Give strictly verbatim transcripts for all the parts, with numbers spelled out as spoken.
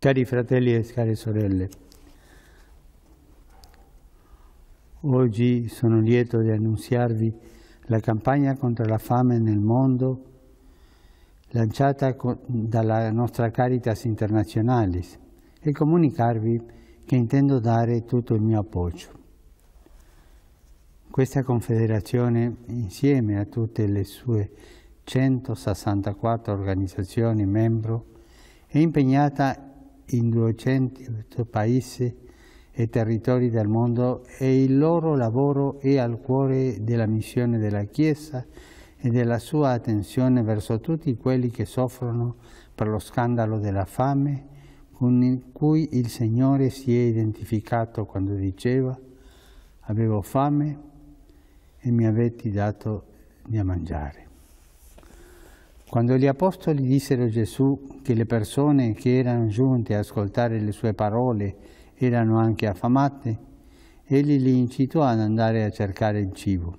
Cari fratelli e care sorelle, oggi sono lieto di annunziarvi la campagna contro la fame nel mondo lanciata dalla nostra Caritas Internationalis e comunicarvi che intendo dare tutto il mio appoggio. Questa confederazione, insieme a tutte le sue centosessantaquattro organizzazioni membro, è impegnata in duecento paesi e territori del mondo e il loro lavoro è al cuore della missione della Chiesa e della sua attenzione verso tutti quelli che soffrono per lo scandalo della fame con cui il Signore si è identificato quando diceva: avevo fame e mi avete dato da mangiare. Quando gli apostoli dissero a Gesù che le persone che erano giunte a ascoltare le sue parole erano anche affamate, egli li incitò ad andare a cercare il cibo.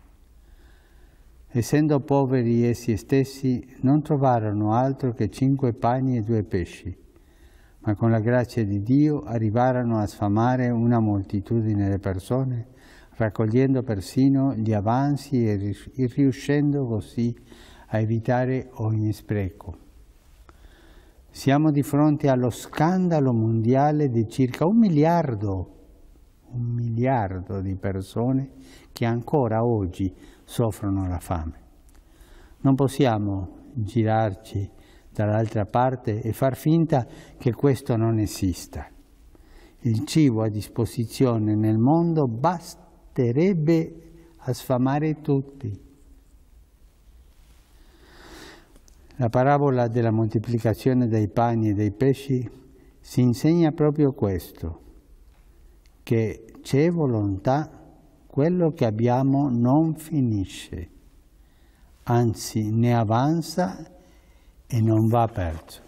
Essendo poveri essi stessi, non trovarono altro che cinque pani e due pesci, ma con la grazia di Dio arrivarono a sfamare una moltitudine di persone, raccogliendo persino gli avanzi e riuscendo così a evitare ogni spreco. Siamo di fronte allo scandalo mondiale di circa un miliardo, un miliardo di persone che ancora oggi soffrono la fame. Non possiamo girarci dall'altra parte e far finta che questo non esista. Il cibo a disposizione nel mondo basterebbe a sfamare tutti. La parabola della moltiplicazione dei pani e dei pesci si insegna proprio questo, che c'è volontà, quello che abbiamo non finisce, anzi ne avanza e non va perso.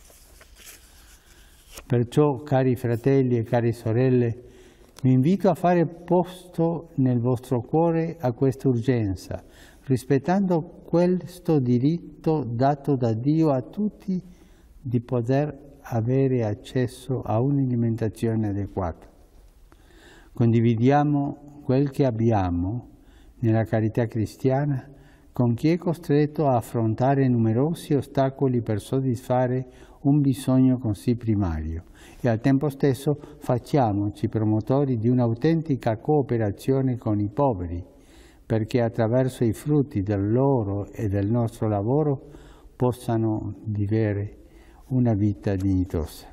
Perciò, cari fratelli e cari sorelle, vi invito a fare posto nel vostro cuore a questa urgenza, rispettando questo diritto dato da Dio a tutti di poter avere accesso a un'alimentazione adeguata. Condividiamo quel che abbiamo nella carità cristiana con chi è costretto a affrontare numerosi ostacoli per soddisfare un bisogno così primario e al tempo stesso facciamoci promotori di un'autentica cooperazione con i poveri, perché attraverso i frutti del loro e del nostro lavoro possano vivere una vita dignitosa.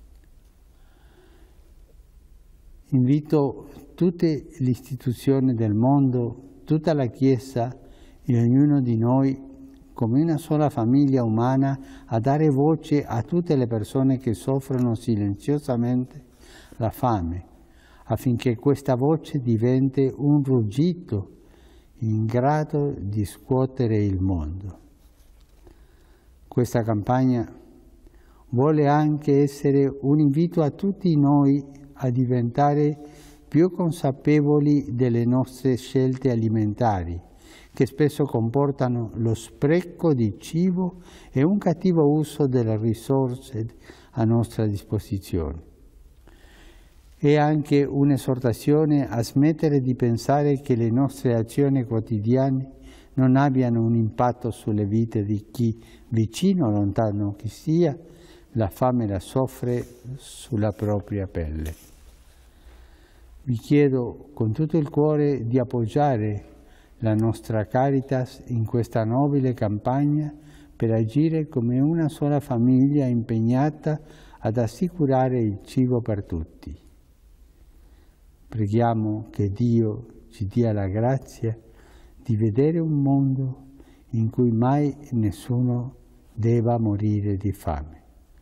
Invito tutte le istituzioni del mondo, tutta la Chiesa e ognuno di noi, come una sola famiglia umana, a dare voce a tutte le persone che soffrono silenziosamente la fame, affinché questa voce diventi un ruggito in grado di scuotere il mondo. Questa campagna vuole anche essere un invito a tutti noi a diventare più consapevoli delle nostre scelte alimentari, che spesso comportano lo spreco di cibo e un cattivo uso delle risorse a nostra disposizione. È anche un'esortazione a smettere di pensare che le nostre azioni quotidiane non abbiano un impatto sulle vite di chi, vicino o lontano che sia, la fame la soffre sulla propria pelle. Vi chiedo con tutto il cuore di appoggiare la nostra Caritas in questa nobile campagna per agire come una sola famiglia impegnata ad assicurare il cibo per tutti. Preghiamo che Dio ci dia la grazia di vedere un mondo in cui mai nessuno debba morire di fame.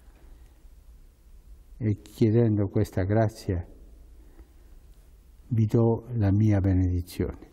E chiedendo questa grazia vi do la mia benedizione.